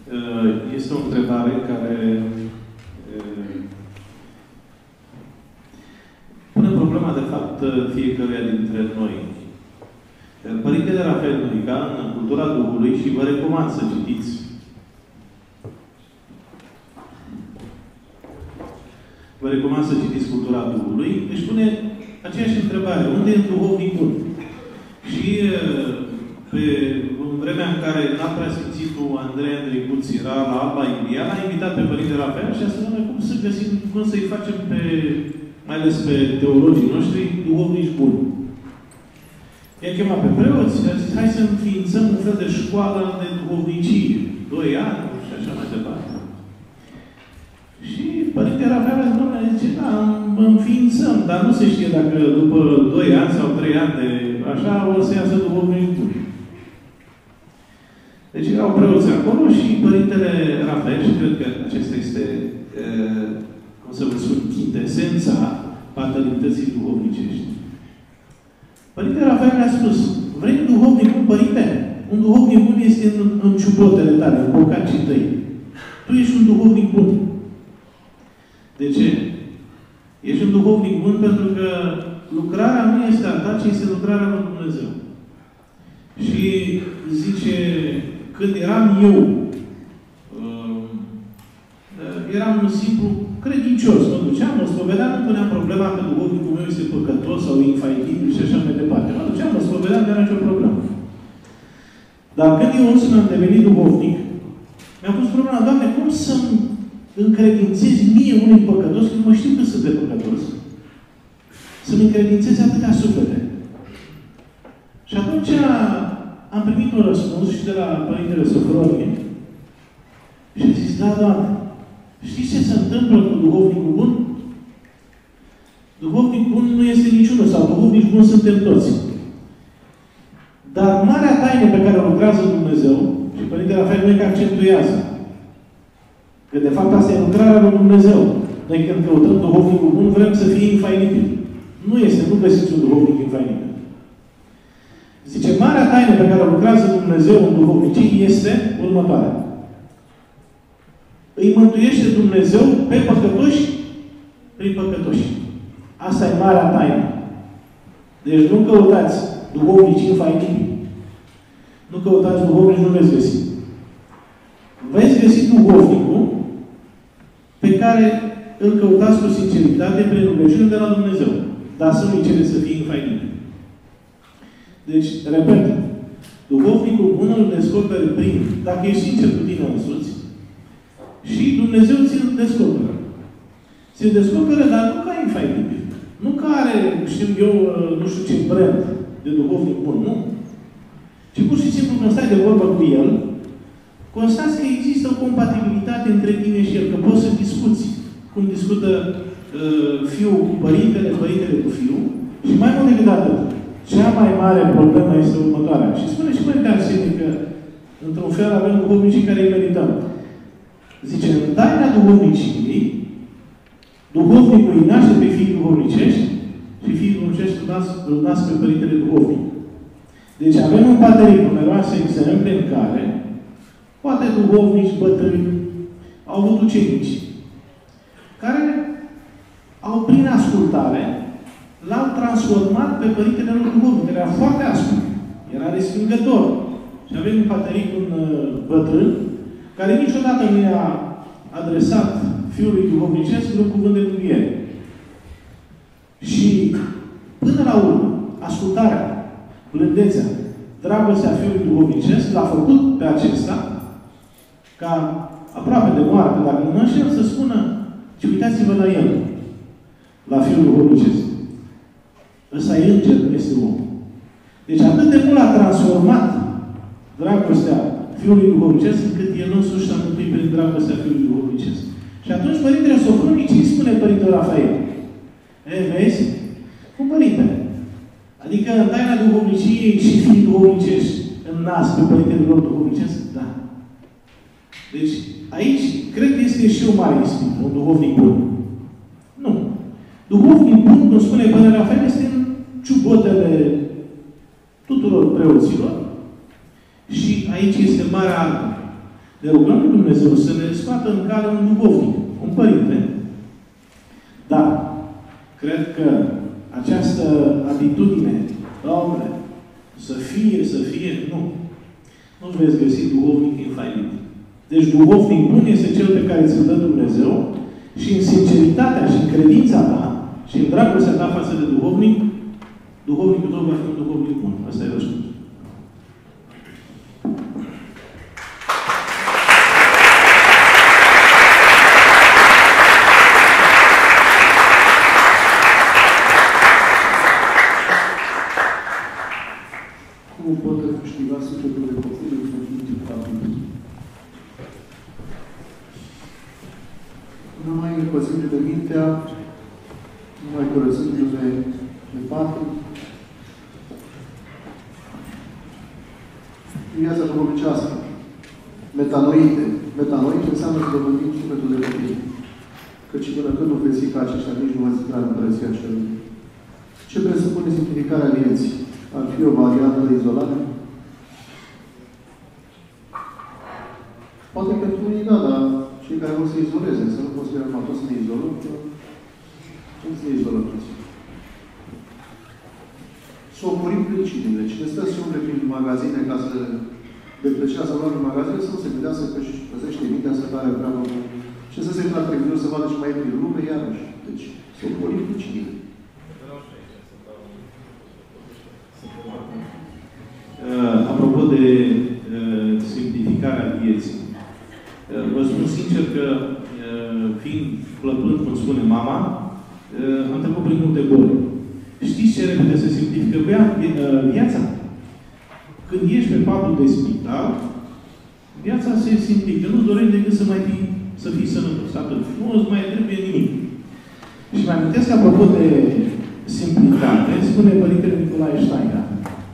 Este o întrebare care pune problema, de fapt, fiecăruia dintre noi. Părintele Rafael Nurica, în Cultura Duhului, și vă recomand să citiți. Vă recomand să citiți Cultura Duhului. Își pune aceeași întrebare. Unde e duhovnic bun? Și în vremea în care Preasfințitul Andrei Andreicuț era la Alba Iulia, l-a invitat pe Părinte Rafael și a spus, cum să găsim, cum să-i facem pe, mai ales pe teologii noștri, duhovnici buni. I-a chemat pe preoți și a zis, hai să înființăm un fel de școală de duhovnicie. 2 ani și așa mai departe. Și Părinte Rafael zice, da, înființăm, dar nu se știe dacă după 2 ani sau 3 ani de așa o să iasă duhovnici buni. Deci erau preoți acolo și Părintele Rafael, și cred că acesta este, cum să vă spun, chintesența paternității duhovnicești. Părintele Rafael mi-a spus, vrei un duhovnic bun, Părinte? Un duhovnic bun este în ciubotele tale, în bocacii tăi. Tu ești un duhovnic bun. De ce? Ești un duhovnic bun pentru că lucrarea nu este a ta, ci este lucrarea lui Dumnezeu. Și zice, când eram eu, eram un simplu credincios. Mă duceam, mă spovedeam, nu puneam problema că duhovnicul meu este păcătos sau infailibil și așa mai departe. Mă duceam, mă spovedeam, nu era nicio problemă. Dar când eu însumi am devenit duhovnic, mi-am pus problema, Doamne, cum să-mi încredințez mie unui păcătos, când mă știu că sunt de păcătos, să-mi încredințez atâtea suflete. Și atunci am primit un răspuns și de la Părintele Sofronie și a zis, da, Doamne, știți ce se întâmplă cu duhovnicul bun? Duhovnic bun nu este niciunul, sau duhovnici bun suntem toți. Dar marea taină pe care o lucrează Dumnezeu, și Părintele Rafael noi că accentuează, că de fapt asta e lucrarea lui Dumnezeu. Noi când căutăm duhovnicul bun, vrem să fie infailibil. Nu este, nu găsiți un duhovnic infailibil. Zice, marea taină pe care o lucrează Dumnezeu în duhovnicii este următoarea. Îi mântuiește Dumnezeu pe păcătoși prin păcătoși. Asta e marea taină. Deci nu căutați duhovnici infailibili. Nu căutați duhovnici, nu veți găsi. Veți găsi duhovnicul pe care îl căutați cu sinceritate prin rugăciune de la Dumnezeu. Dar să nu-i cereți să fie infailibil. Deci, repet, duhovnicul bun îl descoperi prin, dacă ești sincer cu tine însuți, și Dumnezeu ți-l descoperă. Ți-l descoperă, dar nu ca infailibil. Nu ca are, știu eu, nu știu ce brand de duhovnic bun, nu. Ci pur și simplu când stai de vorbă cu el, constați că există o compatibilitate între tine și el, că poți să discuți cum discută fiul cu părintele, părintele cu fiul, și mai mult decât atât. Cea mai mare problemă este următoarea. Și spune și Părinte Arsenie că, într-un fel, avem duhovnicii care îi merităm. Zice, în taina duhovniciei, duhovnicul îi naște pe fiii duhovnicești și fiii duhovnicești îl nasc pe Părintele Duhovnic. Deci avem în paterii numeroase exemple în care poate duhovnici bătrâni au avut ucenici care au, prin ascultare, l-au transformat pe Părintele lor Duhovnic, care era foarte ascult. Era respingător. Și avem în pateric un bătrân care niciodată nu i-a adresat fiului duhovnicesc un cuvânt de mângâiere. Și, până la urmă, ascultarea, blândețea, dragostea fiului duhovnicesc l-a făcut pe acesta ca aproape de moarte, dacă nu înșel, să spună, și uitați-vă la el, la fiul duhovnicesc. Ăsta e înger, nu este om. Deci atât de mult a transformat dragostea fiului duhovnicesc, încât el însuși s-a mântuit prin dragostea fiului duhovnicesc. Și atunci Părintele Sofronie ce îi spune Părintele Rafael? Vezi? Cum Părintele? Adică în taina duhovniciei și fiii duhovnicești în nas pe Părintele lor duhovnicesc? Da. Deci, aici, cred că este și o mare ispită, un duhovnic bun. Nu. Duhovnic bun, cum spune Părintele Rafael, este în ciubotele tuturor preoților și aici este marea artă. Ne rugăm lui Dumnezeu să ne scoată în cale un duhovnic, un părinte. Dar, cred că această atitudine, Doamne, să fie, nu. Nu veți găsi duhovnic infailibil. Deci duhovnic bun este cel pe care ți-l dă Dumnezeu și în sinceritatea și în credința ta și în dragostea ta față de duhovnic, duhovnicul tău va fi un duhovnic bun. Asta e răspunsul. Cum pot câștiga sufletul de copil în Sfântul Capitol? Nu mai încălzindu-le mintea, nu mai curățându-le de patul. Viața duhovnicească. Metanoite. Metanoite înseamnă să dobândim sufletul de copil. Căci până când nu veți fi ca aceștia, nici nu veți intra în Împărăția Cerului. Ce presupune simplificarea vieții? Ar fi o variantă de izolare? Poate pentru unii da, dar cei care vor să izoleze, să nu considerăm că toți să ne izolăm, cum să ne izolăm toți? Să omorim principiile. Cine stă și umble prin magazine ca să de plăcea să luăm în magazine, să nu se gândească că își păzește mintea să care prea mult. Și să se intre la televizor să vadă ce mai e prin lume, iarăși. Deci, să omorim principiile. Apropo de simplificarea vieții, vă spun sincer că, fiind plăpând, cum spune mama, am trecut prin multe boli. Știți ce repede se simplifică viața? Când ești pe patul de spital, viața se simplifică. Nu-ți dorești decât să fii sănătos. Atât. Nu îți mai trebuie nimic. Și mai amintesc, apropo de simplitate, spune Părintele Nicolae Steiner.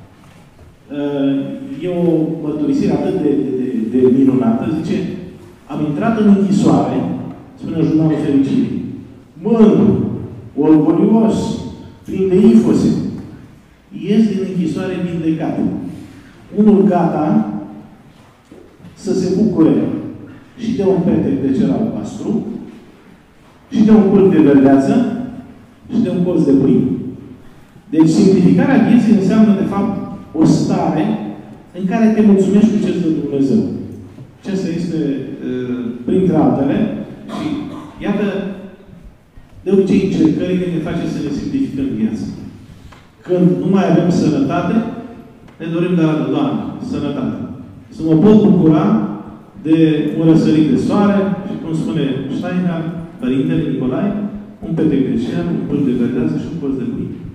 E o mărturisire atât de minunată. Zice, am intrat în închisoare, spune în Jurnalul Fericirii, mândru, orgolios, plin de ifose. Ies din închisoare vindecat. Unul gata să se bucure și de un petec de cer albastru, și de un pârg de verdeață, și de un colț de pâine. Deci simplificarea vieții înseamnă, de fapt, o stare în care te mulțumești cu ce-ți dă Dumnezeu. Acesta este, printre altele, și iată, de obicei încercările ne face să ne simplificăm viața. Când nu mai avem sănătate, ne dorim de la Doamne, sănătate. Să mă pot bucura de un răsărit de soare și, cum spune Steiner, Părintele Nicolae, un petec de cer, un pârg de verdeață și un colț de pâine.